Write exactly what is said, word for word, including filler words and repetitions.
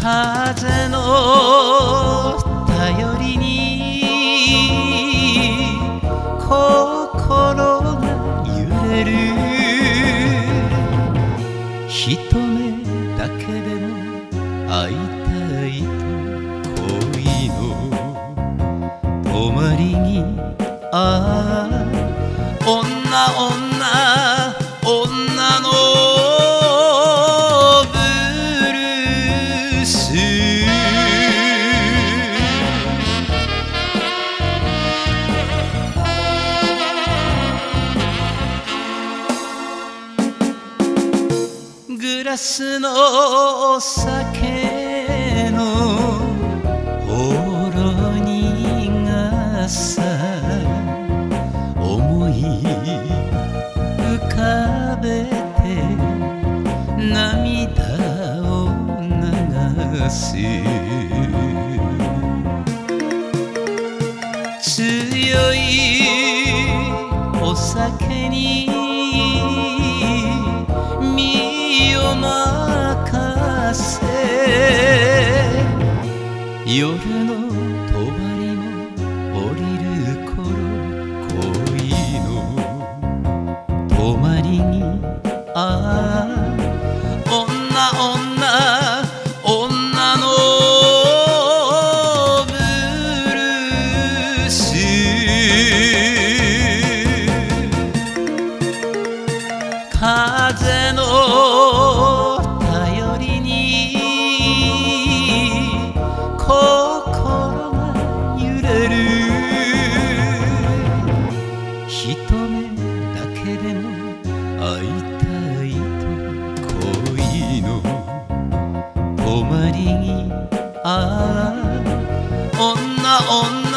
風の頼りに心が揺れる。一目だけでも会いたいと恋の泊まりに。ああ女女女のブルース。グラスのお酒のほろ苦さ思い浮かべて涙を流す。強いお酒に身を任せ夜の帳も降りる頃恋の泊まりに。ああ女女女のブルース。風の頼りに心が揺れる。一目だけでも会いたいと恋の泊まりに。ああ女女